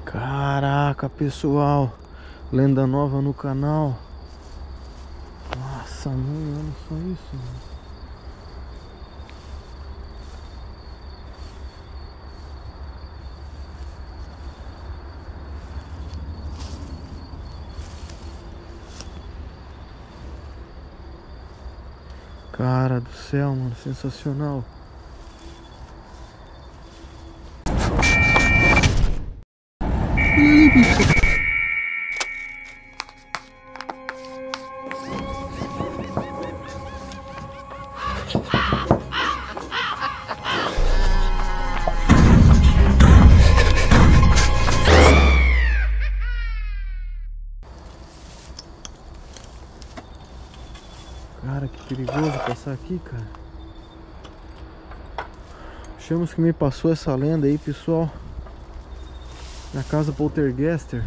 Caraca, pessoal, lenda nova no canal. Nossa, mãe, olha só isso, mano. Cara do céu, mano, sensacional. Cara, que perigoso passar aqui, cara. Achamos que me passou essa lenda aí, pessoal, na casa Poltergaster.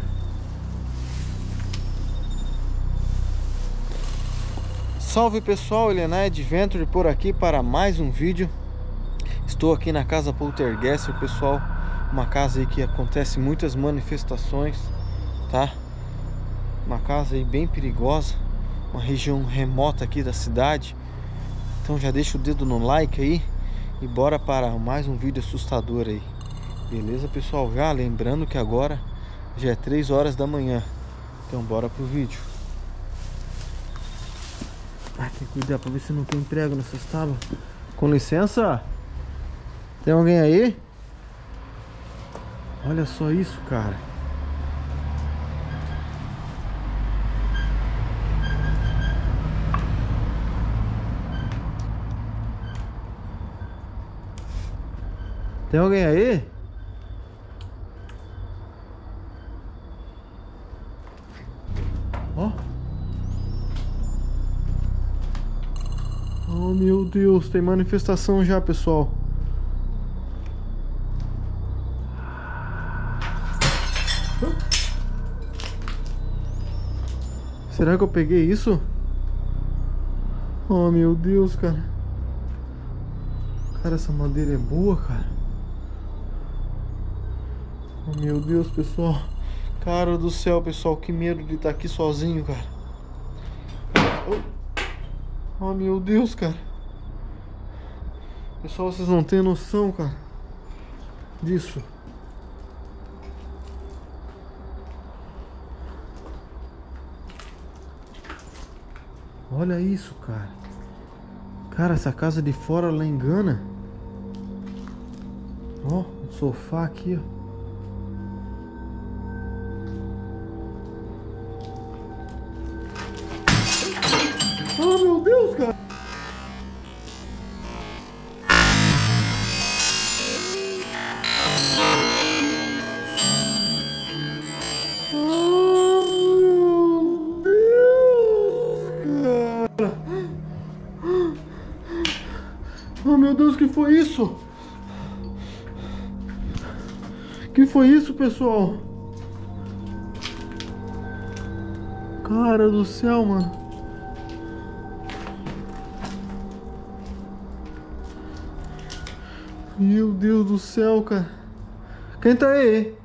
Salve, pessoal, Elenay Adventure por aqui para mais um vídeo. Estou aqui na casa Poltergaster, pessoal. Uma casa aí que acontece muitas manifestações, tá? Uma casa aí bem perigosa, uma região remota aqui da cidade. Então já deixa o dedo no like aí e bora para mais um vídeo assustador aí. Beleza, pessoal? Já lembrando que agora já é 3 horas da manhã. Então bora pro vídeo. Tem que cuidar pra ver se não tem prego nessas tábuas. Com licença. Tem alguém aí? Olha só isso, cara. Tem alguém aí? Ó. Oh, meu Deus, tem manifestação já, pessoal. Será que eu peguei isso? Oh, meu Deus, cara. Cara, essa madeira é boa, cara. Oh, meu Deus, pessoal. Cara do céu, pessoal, que medo de estar aqui sozinho, cara. Oh, meu Deus, cara. Pessoal, vocês não têm noção, cara, disso. Olha isso, cara. Cara, essa casa de fora ela engana. Ó, um sofá aqui, ó. Oh, meu Deus, cara. Oh, meu Deus, que foi isso? Que foi isso, pessoal? Cara do céu, mano. Meu Deus do céu, cara. Quem tá aí?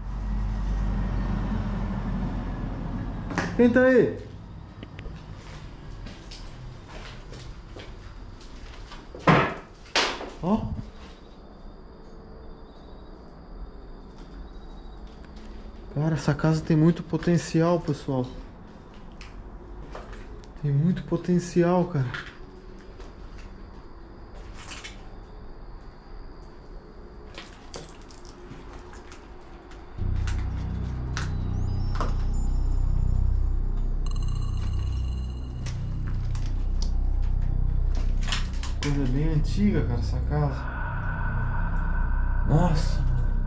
Quem tá aí? Ó. Cara, essa casa tem muito potencial, pessoal. Tem muito potencial, cara. Coisa bem antiga, cara, essa casa. Nossa.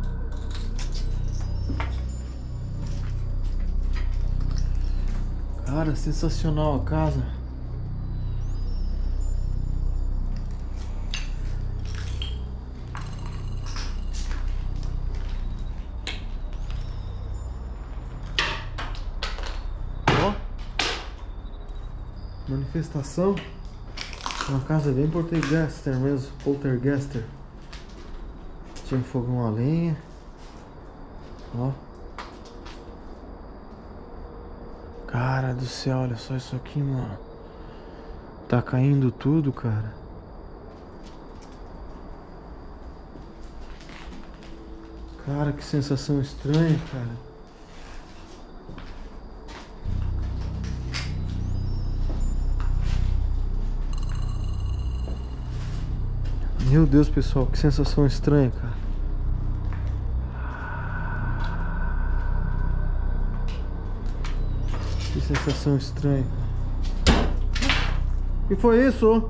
Cara, sensacional a casa. Ó. Manifestação. Uma casa bem Poltergaster mesmo, Poltergaster. Tinha um fogão a lenha. Ó. Cara do céu, olha só isso aqui, mano. Tá caindo tudo, cara. Cara, que sensação estranha, cara. Meu Deus, pessoal, que sensação estranha, cara. Que sensação estranha, cara. Que foi isso?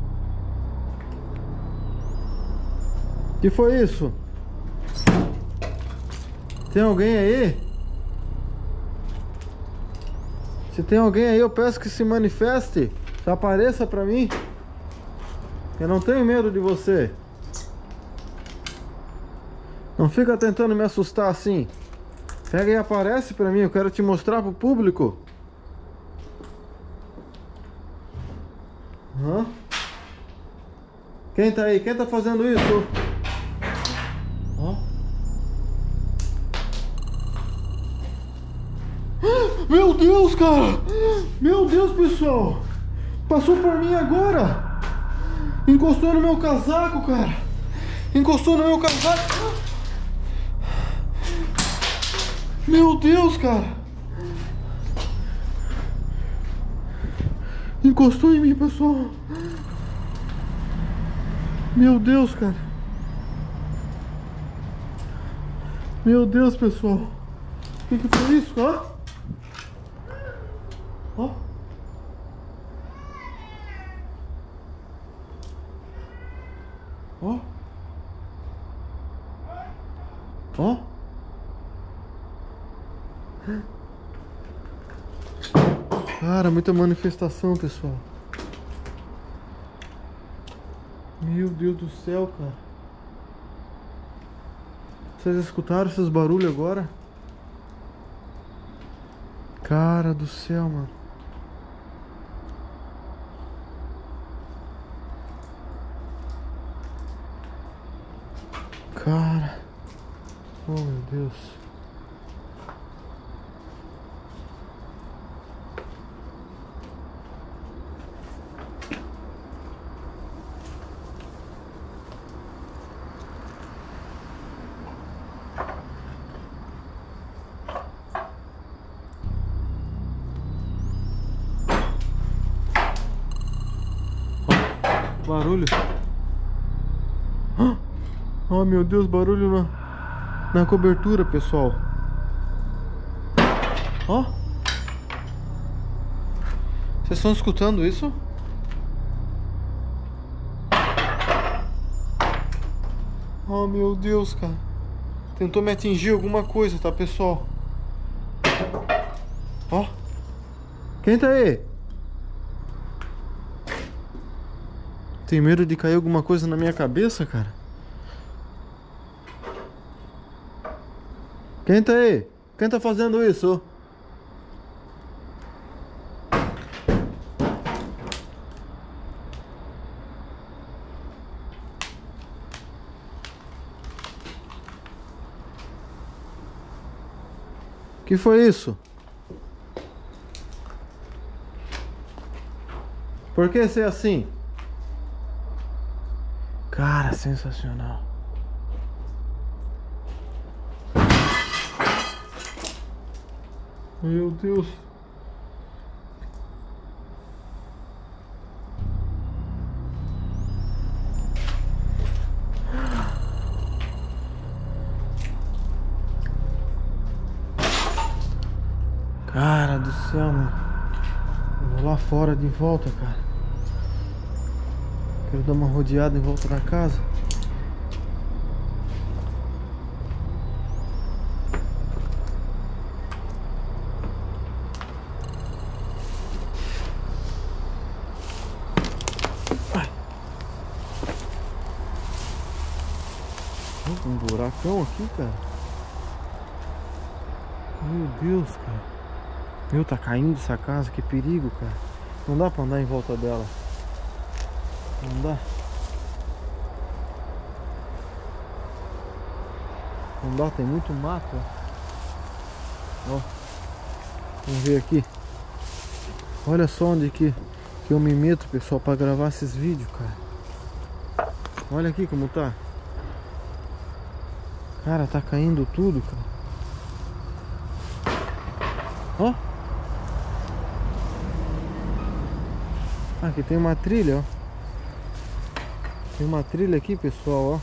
Que foi isso? Tem alguém aí? Se tem alguém aí, eu peço que se manifeste. Se apareça pra mim. Eu não tenho medo de você. Não fica tentando me assustar assim. Pega e aparece pra mim, eu quero te mostrar pro público. Hã? Quem tá aí? Quem tá fazendo isso? Ó. Meu Deus, cara! Meu Deus, pessoal! Passou por mim agora! Encostou no meu casaco, cara! Encostou no meu casaco! Meu Deus, cara! Encostou em mim, pessoal! Meu Deus, cara! Meu Deus, pessoal! O que foi isso? Ó! Ó! Ó! Ó! Cara, muita manifestação, pessoal. Meu Deus do céu, cara. Vocês escutaram esses barulhos agora? Cara do céu, mano. Cara. Oh, meu Deus. Barulho. Oh, meu Deus, barulho na cobertura, pessoal. Ó. Vocês estão escutando isso? Oh, meu Deus, cara. Tentou me atingir alguma coisa, tá, pessoal? Ó. Quem tá aí? Tem medo de cair alguma coisa na minha cabeça, cara? Quem tá aí? Quem tá fazendo isso? Que foi isso? Por que ser assim? Cara, sensacional. Meu Deus. Cara do céu, mano. Eu vou lá fora de volta, cara. Quero dar uma rodeada em volta da casa. Ai. Um buracão aqui, cara. Meu Deus, cara. Meu, tá caindo essa casa, que perigo, cara. Não dá pra andar em volta dela. Não dá. Não dá, tem muito mato. Ó. Vamos ver aqui. Olha só onde que eu me meto, pessoal, para gravar esses vídeos, cara. Olha aqui como tá. Cara, tá caindo tudo, cara. Ó. Aqui tem uma trilha, ó. Tem uma trilha aqui, pessoal,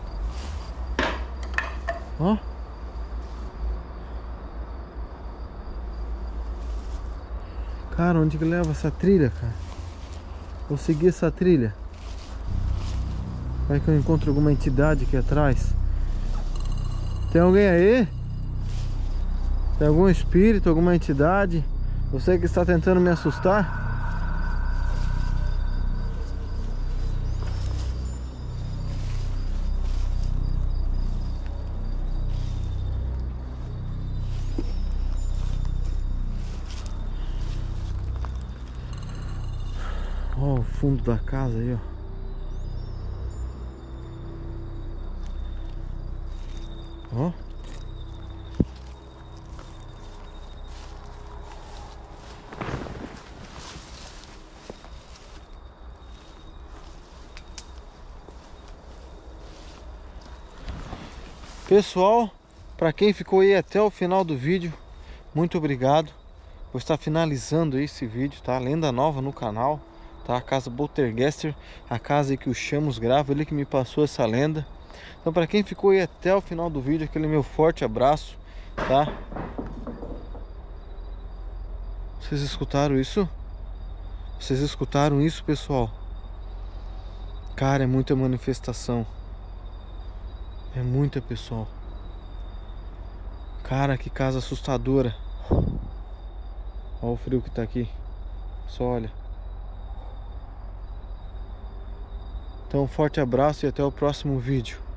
ó. Ó. Cara, onde que leva essa trilha, cara? Vou seguir essa trilha. Vai que eu encontro alguma entidade aqui atrás. Tem alguém aí? Tem algum espírito, alguma entidade? Você que está tentando me assustar? Ó, o fundo da casa aí, ó. Ó. Pessoal, para quem ficou aí até o final do vídeo, muito obrigado. Vou estar finalizando esse vídeo, tá? Lenda nova no canal, tá? A casa Poltergeist, a casa aí que o Chamos grava, ele que me passou essa lenda. Então, para quem ficou aí até o final do vídeo, aquele meu forte abraço, tá? Vocês escutaram isso? Vocês escutaram isso, pessoal? Cara, é muita manifestação. É muita, pessoal. Cara, que casa assustadora. Olha o frio que tá aqui. Só olha. Então, um forte abraço e até o próximo vídeo.